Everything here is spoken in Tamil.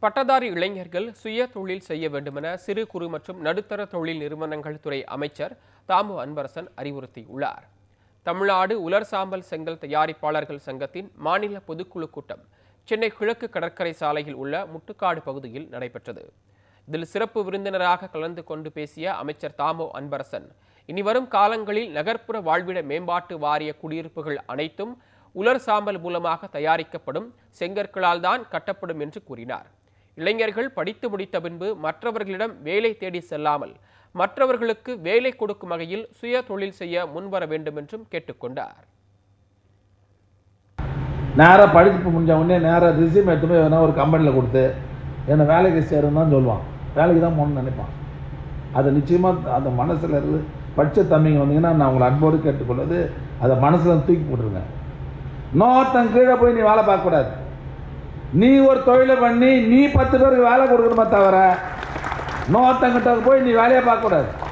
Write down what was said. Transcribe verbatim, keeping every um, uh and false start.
பட்டதாரி இளைஞர்கள் சுய தொழில் செய்ய வேண்டுமென சிறு குறு மற்றும் நடுத்தர தொழில் நிறுவனங்கள் துறை அமைச்சர் தாமு அன்பரசன் அறிவுறுத்தியுள்ளார். தமிழ்நாடு உலர் சாம்பல் செங்கல் தயாரிப்பாளர்கள் சங்கத்தின் மாநில பொதுக்குழு கூட்டம் சென்னை கிழக்கு கடற்கரை சாலையில் உள்ள முட்டுக்காடு பகுதியில் நடைபெற்றது. இதில் சிறப்பு விருந்தினராக கலந்து கொண்டு பேசிய அமைச்சர் தாமு அன்பரசன், இனிவரும் காலங்களில் நகர்ப்புற வாழ்விட மேம்பாட்டு வாரிய குடியிருப்புகள் அனைத்தும் உலர் சாம்பல் மூலமாக தயாரிக்கப்படும் செங்கற்களால் தான் கட்டப்படும் என்று கூறினார். இளைஞர்கள் படித்து முடித்த பின்பு மற்றவர்களிடம் வேலை தேடி செல்லாமல் மற்றவர்களுக்கு வேலை கொடுக்கும் வகையில் சுய தொழில் செய்ய முன்வர வேண்டும் என்றும் கேட்டுக்கொண்டார். நேராக படிப்பு முடிஞ்ச உடனே நேராக ரிசியூம் எடுத்து போய் எதனா ஒரு கம்பெனியில் கொடுத்து என்னை வேலைக்கு சேருன்னு தான் சொல்லுவான். வேலைக்கு தான் போகணும்னு நினைப்பான். அதை நிச்சயமாக அந்த மனசில் இருந்து படித்த தம்பிங்க வந்தீங்கன்னா நான் உங்களை அன்போடு கேட்டுக்கொள்வது, அதை மனசில் தூக்கி போட்டுருங்க. இன்னொருத்தன் கீழே போய் நீ வேலை பார்க்கக்கூடாது. நீ ஒரு தொழிலை பண்ணி நீ பத்து பேருக்கு வேலை கொடுக்கணுமே தவிர இன்னொருத்தங்கிட்ட போய் நீ வேலையை பார்க்கக்கூடாது.